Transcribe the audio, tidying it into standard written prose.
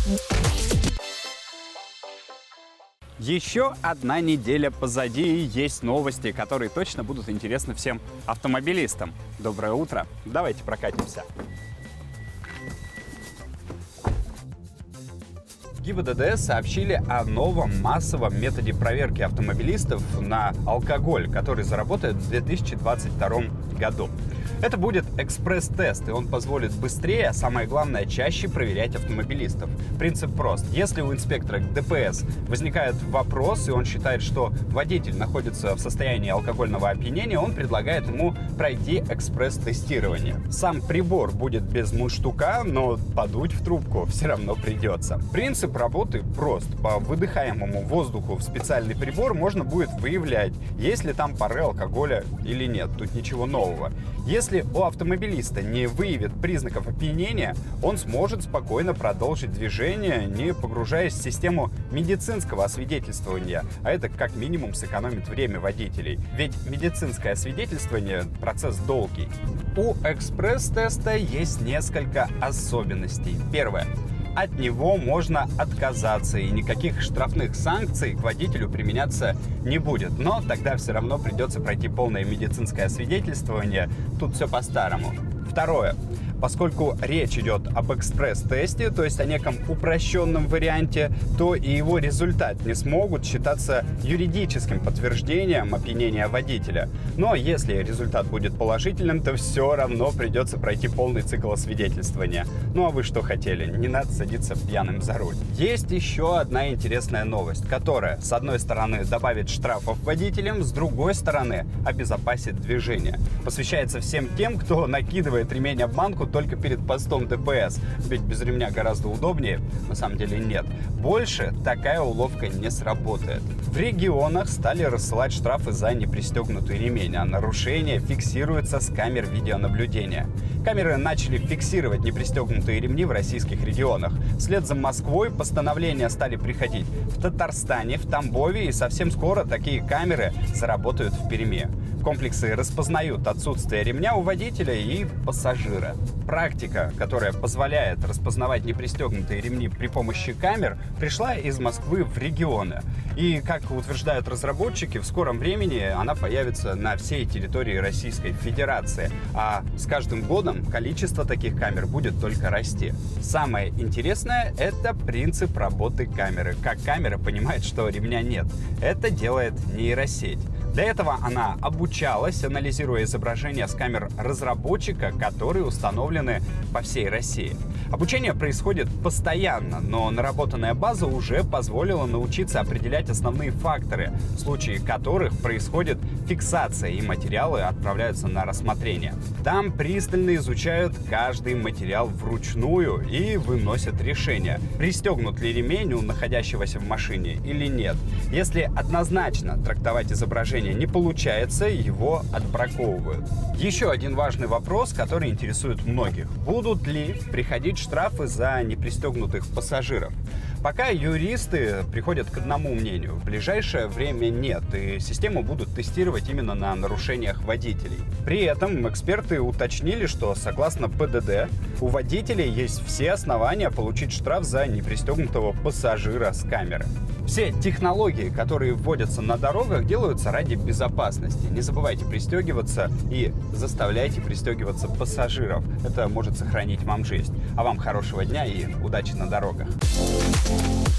Еще одна неделя позади, и есть новости, которые точно будут интересны всем автомобилистам. Доброе утро, давайте прокатимся. ГИБДД сообщили о новом массовом методе проверки автомобилистов на алкоголь, который заработает в 2022 году. Это будет экспресс-тест, и он позволит быстрее, а самое главное, чаще проверять автомобилистов. Принцип прост. Если у инспектора ДПС возникает вопрос, и он считает, что водитель находится в состоянии алкогольного опьянения, он предлагает ему пройти экспресс-тестирование. Сам прибор будет без мундштука, но подуть в трубку все равно придется. Принцип работы прост. По выдыхаемому воздуху в специальный прибор можно будет выявлять, есть ли там пары алкоголя или нет. Тут ничего нового. Если у автомобилиста не выявит признаков опьянения, он сможет спокойно продолжить движение, не погружаясь в систему медицинского освидетельствования, а это как минимум сэкономит время водителей. Ведь медицинское освидетельствование – процесс долгий. У экспресс-теста есть несколько особенностей. Первое. От него можно отказаться, и никаких штрафных санкций к водителю применяться не будет. Но тогда все равно придется пройти полное медицинское освидетельствование. Тут все по-старому. Второе. Поскольку речь идет об экспресс-тесте, то есть о неком упрощенном варианте, то и его результат не смогут считаться юридическим подтверждением опьянения водителя. Но если результат будет положительным, то все равно придется пройти полный цикл освидетельствования. Ну а вы что хотели? Не надо садиться пьяным за руль. Есть еще одна интересная новость, которая, с одной стороны, добавит штрафов водителям, с другой стороны, обезопасит движение. Посвящается всем тем, кто накидывает ремень-обманку только перед постом ДПС, ведь без ремня гораздо удобнее, на самом деле нет. Больше такая уловка не сработает. В регионах стали рассылать штрафы за непристегнутый ремень, а нарушения фиксируются с камер видеонаблюдения. Камеры начали фиксировать непристегнутые ремни в российских регионах. Вслед за Москвой постановления стали приходить в Татарстане, в Тамбове, и совсем скоро такие камеры заработают в Перми. Комплексы распознают отсутствие ремня у водителя и пассажира. Практика, которая позволяет распознавать непристегнутые ремни при помощи камер, пришла из Москвы в регионы. И, как утверждают разработчики, в скором времени она появится на всей территории Российской Федерации. А с каждым годом количество таких камер будет только расти. Самое интересное – это принцип работы камеры. Как камера понимает, что ремня нет. Это делает нейросеть. Для этого она обучалась, анализируя изображения с камер разработчика, которые установлены по всей России. Обучение происходит постоянно, но наработанная база уже позволила научиться определять основные факторы, в случае которых происходит фиксация, и материалы отправляются на рассмотрение. Там пристально изучают каждый материал вручную и выносят решение, пристегнут ли ремень у находящегося в машине или нет. Если однозначно трактовать изображение не получается, его отбраковывают. Еще один важный вопрос, который интересует многих. Будут ли приходить штрафы за непристегнутых пассажиров? Пока юристы приходят к одному мнению. В ближайшее время нет, и систему будут тестировать именно на нарушениях водителей. При этом эксперты уточнили, что согласно ПДД у водителей есть все основания получить штраф за непристегнутого пассажира с камеры. Все технологии, которые вводятся на дорогах, делаются ради безопасности. Не забывайте пристегиваться и заставляйте пристегиваться пассажиров. Это может сохранить вам жизнь. А вам хорошего дня и удачи на дорогах.